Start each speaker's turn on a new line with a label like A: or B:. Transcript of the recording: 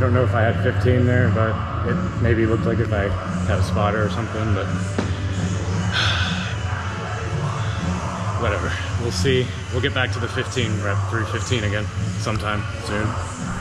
A: don't know if I had 15 there, but it maybe looked like if I had a spotter or something, but whatever. We'll see. We'll get back to the 15 rep 315 again sometime soon.